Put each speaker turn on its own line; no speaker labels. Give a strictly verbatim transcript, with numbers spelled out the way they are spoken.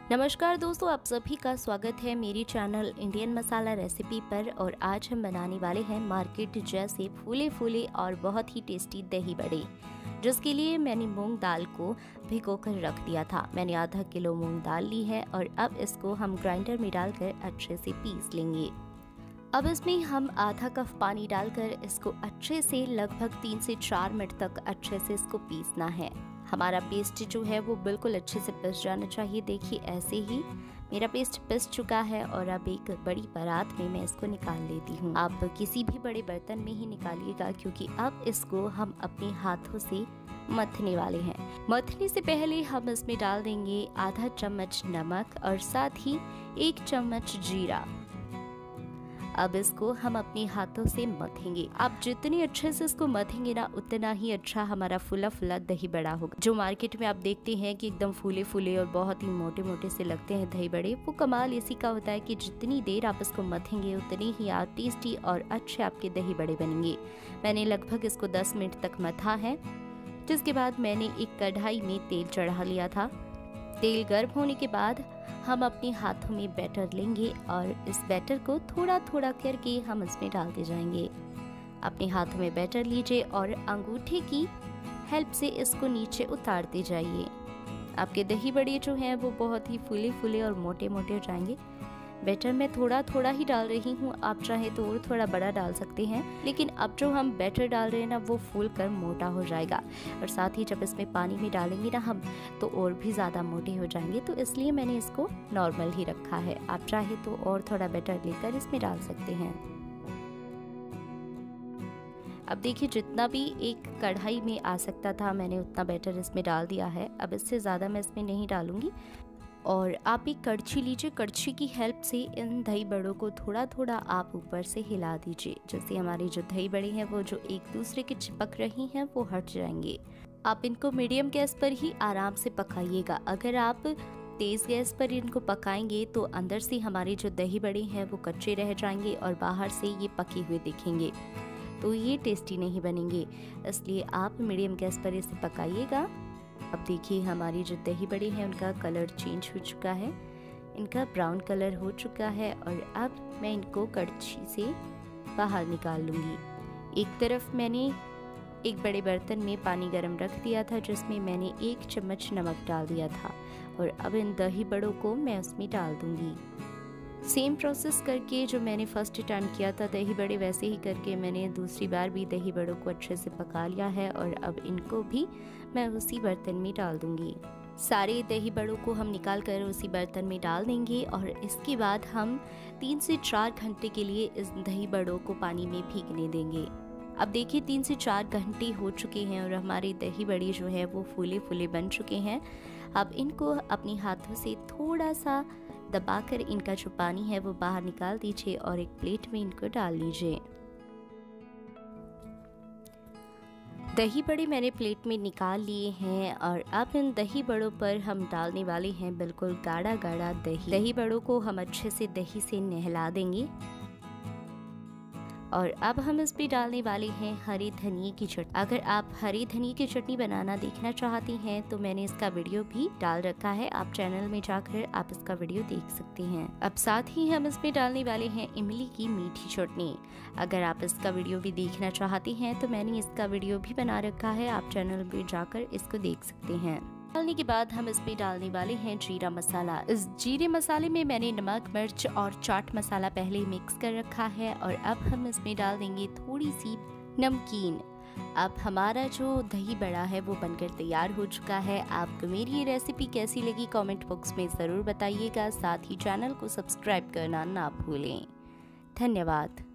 नमस्कार दोस्तों, आप सभी का स्वागत है मेरी चैनल इंडियन मसाला रेसिपी पर। और आज हम बनाने वाले हैं मार्केट जैसे फूले फूले और बहुत ही टेस्टी दही बड़े, जिसके लिए मैंने मूंग दाल को भिगो कर रख दिया था। मैंने आधा किलो मूंग दाल ली है और अब इसको हम ग्राइंडर में डालकर अच्छे से पीस लेंगे। अब इसमें हम आधा कप पानी डालकर इसको अच्छे से लगभग तीन से चार मिनट तक अच्छे से इसको पीसना है। हमारा पेस्ट जो है वो बिल्कुल अच्छे से पिस जाना चाहिए। देखिए ऐसे ही मेरा पेस्ट पिस चुका है और अब एक बड़ी परात में मैं इसको निकाल लेती हूँ। आप किसी भी बड़े बर्तन में ही निकालिएगा, क्योंकि अब इसको हम अपने हाथों से मथने वाले हैं। मथने से पहले हम इसमें डाल देंगे आधा चम्मच नमक और साथ ही एक चम्मच जीरा। अब इसको हम अपने हाथों से मथेंगे। आप जितने अच्छे से इसको मथेंगे ना, उतना ही अच्छा हमारा फुला फुला दही बड़ा होगा। जो मार्केट में आप देखते हैं कि एकदम फूले फूले और बहुत ही मोटे मोटे से लगते हैं दही बड़े, वो कमाल इसी का होता है कि जितनी देर आप इसको मथेंगे उतनी ही आप टेस्टी और अच्छे आपके दही बड़े बनेंगे। मैंने लगभग इसको दस मिनट तक मथा है, जिसके बाद मैंने एक कढ़ाई में तेल चढ़ा लिया था। तेल गर्म होने के बाद हम अपने हाथों में बैटर लेंगे और इस बैटर को थोड़ा थोड़ा करके हम इसमें डालते जाएंगे। अपने हाथों में बैटर लीजिए और अंगूठे की हेल्प से इसको नीचे उतारते जाइए। आपके दही बड़े जो हैं वो बहुत ही फूले फूले और मोटे मोटे हो जाएंगे। बैटर मैं थोड़ा थोड़ा ही डाल रही हूँ, आप चाहे तो और थोड़ा बड़ा डाल सकते हैं, लेकिन अब जो हम बैटर डाल रहे हैं ना वो फूल कर मोटा हो जाएगा। और साथ ही जब इसमें पानी भी डालेंगे ना हम, तो और भी ज़्यादा मोटे हो जाएंगे। तो इसलिए मैंने इसको नॉर्मल ही रखा है। आप चाहे तो और थोड़ा बैटर लेकर इसमें डाल सकते हैं। अब देखिए जितना भी एक कढ़ाई में आ सकता था मैंने उतना बैटर इसमें डाल दिया है। अब इससे ज़्यादा मैं इसमें नहीं डालूंगी। और आप एक कड़छी लीजिए, कड़छी की हेल्प से इन दही बड़ों को थोड़ा थोड़ा आप ऊपर से हिला दीजिए, जिससे हमारे जो दही बड़े हैं वो जो एक दूसरे के चिपक रही हैं वो हट जाएंगे। आप इनको मीडियम गैस पर ही आराम से पकाइएगा। अगर आप तेज़ गैस पर इनको पकाएंगे तो अंदर से हमारे जो दही बड़े हैं वो कच्चे रह जाएंगे और बाहर से ये पके हुए दिखेंगे, तो ये टेस्टी नहीं बनेंगे। इसलिए आप मीडियम गैस पर इसे पकाइएगा। अब देखिए हमारी जो दही बड़े हैं उनका कलर चेंज हो चुका है, इनका ब्राउन कलर हो चुका है। और अब मैं इनको कड़छी से बाहर निकाल लूँगी। एक तरफ मैंने एक बड़े बर्तन में पानी गर्म रख दिया था, जिसमें मैंने एक चम्मच नमक डाल दिया था। और अब इन दही बड़ों को मैं उसमें डाल दूँगी। सेम प्रोसेस करके जो मैंने फर्स्ट टाइम किया था दही बड़े, वैसे ही करके मैंने दूसरी बार भी दही बड़ों को अच्छे से पका लिया है। और अब इनको भी मैं उसी बर्तन में डाल दूंगी। सारे दही बड़ों को हम निकाल कर उसी बर्तन में डाल देंगे और इसके बाद हम तीन से चार घंटे के लिए इस दही बड़ों को पानी में भीगने देंगे। अब देखिए तीन से चार घंटे हो चुके हैं और हमारे दही बड़े जो है वो फूले फूले बन चुके हैं। अब इनको अपने हाथों से थोड़ा सा दबाकर इनका जो पानी है वो बाहर निकाल दीजिए और एक प्लेट में इनको डाल लीजिए। दही बड़े मैंने प्लेट में निकाल लिए हैं और अब इन दही बड़ों पर हम डालने वाले हैं बिल्कुल गाढ़ा गाढ़ा दही। दही बड़ों को हम अच्छे से दही से नहला देंगे। और अब हम इस पे डालने वाले हैं हरी धनिए की चटनी। अगर आप हरी धनिए की चटनी बनाना देखना चाहती हैं तो मैंने इसका वीडियो भी डाल रखा है, आप चैनल में जाकर आप इसका वीडियो देख सकते हैं। अब साथ ही हम इसमें डालने वाले हैं इमली की मीठी चटनी। अगर आप इसका वीडियो भी देखना चाहती हैं तो मैंने इसका वीडियो भी बना रखा है, आप चैनल में जाकर इसको देख सकते हैं। डालने के बाद हम इसमें डालने वाले हैं जीरा मसाला। इस जीरे मसाले में मैंने नमक, मिर्च और चाट मसाला पहले ही मिक्स कर रखा है। और अब हम इसमें डाल देंगे थोड़ी सी नमकीन। अब हमारा जो दही बड़ा है वो बनकर तैयार हो चुका है। आपको मेरी ये रेसिपी कैसी लगी कमेंट बॉक्स में ज़रूर बताइएगा। साथ ही चैनल को सब्सक्राइब करना ना भूलें। धन्यवाद।